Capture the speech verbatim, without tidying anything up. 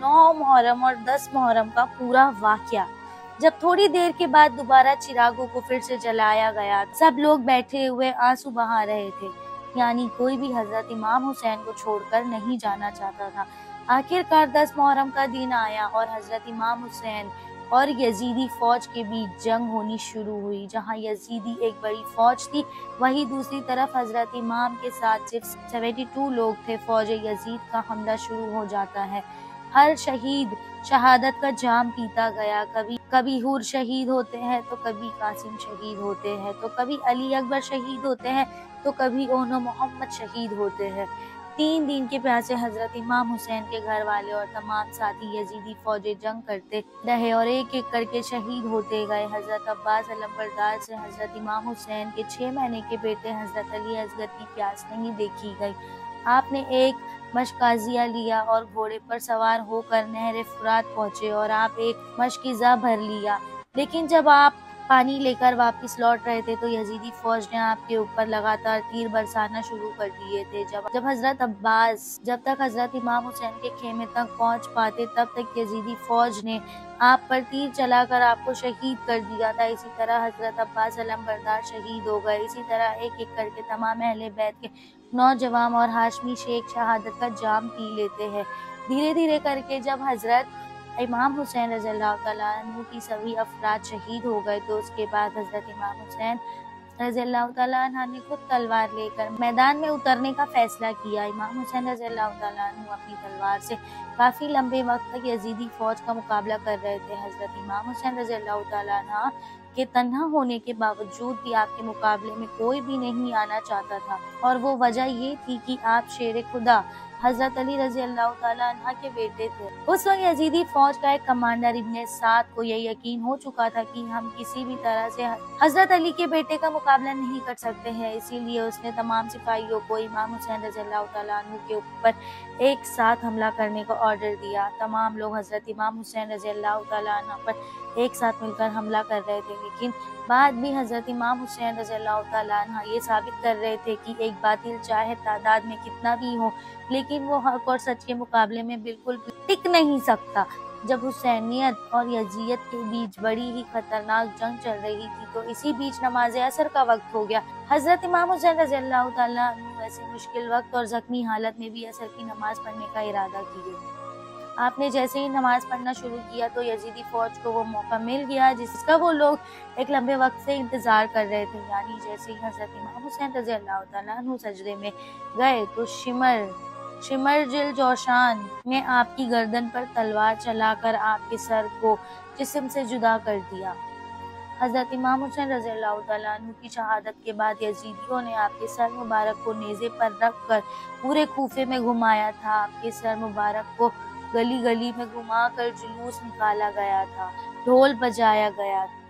नौ मुहर्रम और दस मुहर्रम का पूरा वाकया। जब थोड़ी देर के बाद दोबारा चिरागों को फिर से जलाया गया, सब लोग बैठे हुए आंसू बहा रहे थे, यानी कोई भी हजरत इमाम हुसैन को छोड़कर नहीं जाना चाहता था। आखिरकार दस मुहर्रम का दिन आया और हजरत इमाम हुसैन और यजीदी फौज के बीच जंग होनी शुरू हुई। जहां यजीदी एक बड़ी फौज थी, वहीं दूसरी तरफ हजरत इमाम के साथ सिर्फ बहत्तर लोग थे। फौज यजीद का हमला शुरू हो जाता है। हर शहीद शहादत का जाम पीता गया। कभी कभी हुर शहीद होते हैं, तो कभी कासिम शहीद होते हैं, तो कभी अली अकबर शहीद होते हैं, तो कभी ओनो मोहम्मद शहीद होते हैं। तीन दिन के प्यासे हजरत इमाम हुसैन के घर वाले और तमाम साथी यजीदी फौजें जंग करते रहे और एक एक करके शहीद होते गए। हजरत अब्बास अलंबरदार से हजरत इमाम हुसैन के छह महीने के बेटे हजरत अली असगर की प्यास नहीं देखी गई। आपने एक मशकाजिया लिया और घोड़े पर सवार होकर नहर फुरात पहुंचे और आप एक मशकीजा भर लिया। लेकिन जब आप पानी लेकर वापस लौट रहे थे तो यजीदी फौज ने आपके ऊपर लगातार तीर बरसाना शुरू कर दिए थे। जब जब हजरत अब्बास जब तक हजरत इमाम हुसैन के खेमे तक पहुंच पाते, तब तक यजीदी फौज ने आप पर तीर चलाकर आपको शहीद कर दिया था। इसी तरह हजरत अब्बास अलंबरदार शहीद हो गए। इसी तरह एक एक करके तमाम अहले बैत के नौजवान और हाशमी शेख शहादत का जाम पी लेते हैं। धीरे धीरे करके जब हजरत इमाम हुसैन रज़ियल्लाहु तआला अन्हु की सभी अफराद शहीद हो गए, तो उसके बाद हजरत इमाम हुसैन रज़ियल्लाहु तआला अन्हु ने खुद तलवार लेकर मैदान में उतरने का फैसला किया। इमाम हुसैन रज़ियल्लाहु तआला अन्हु अपनी तलवार से काफी लंबे वक्त तक यजीदी फौज का मुकाबला कर रहे थे। हजरत इमाम हुसैन रज़ियल्लाहु तआला अन्हु के तन्हा होने के बावजूद भी आपके मुकाबले में कोई भी नहीं आना चाहता था, और वो वजह ये थी कि आप शेर खुदा हजरत अली रज़ियल्लाहु तआला अन्हु के बेटे थे। उस वक्त यजीदी फौज का एक कमांडर इब्ने साद को यह यकीन हो चुका था कि हम किसी भी तरह से हजरत अली के बेटे का मुकाबला नहीं कर सकते हैं। इसीलिए उसने तमाम सिपाहियों को इमाम हुसैन रज़ियल्लाहु तआला अन्हु के ऊपर एक साथ हमला करने का ऑर्डर दिया। तमाम लोग हजरत इमाम हुसैन रज़ियल्लाहु तआला अन्हु पर एक साथ मिलकर हमला कर रहे थे, लेकिन बाद भी हजरत इमाम हुसैन रज़ियल्लाहु तआला अन्हु ये साबित कर रहे थे कि एक बातिल चाहे तादाद में कितना भी हो, लेकिन वो हक और सच के मुकाबले में बिल्कुल भी टिक नहीं सकता। जब हुसैनियत और यजीयत के बीच बड़ी ही खतरनाक जंग चल रही थी, तो इसी बीच नमाज असर का वक्त हो गया। हजरत इमाम हुसैन रज़ियल्लाहु तआला अन्हु ऐसे मुश्किल वक्त और जख्मी हालत में भी असर की नमाज पढ़ने का इरादा किए। आपने जैसे ही नमाज पढ़ना शुरू किया तो यजीदी फौज को वो मौका मिल गया जिसका वो लोग एक लंबे वक्त से इंतजार कर रहे थे। यानी जैसे ही हजरत इमाम हुसैन रज़ियल्लाहु तआला अन्हु सजदे में गए, तो शिमर शिमर जिल जोशान ने आपकी गर्दन पर तलवार चलाकर आपके सर को जिस्म से जुदा कर दिया। हजरत इमाम हुसैन रज़ियल्लाहु तआला अन्हु की शहादत के बाद यजीदियों ने आपके सर मुबारक को नेज़े पर रख कर पूरे कूफे में घुमाया था। आपके सर मुबारक को गली गली में घुमा कर जुलूस निकाला गया था, ढोल बजाया गया था।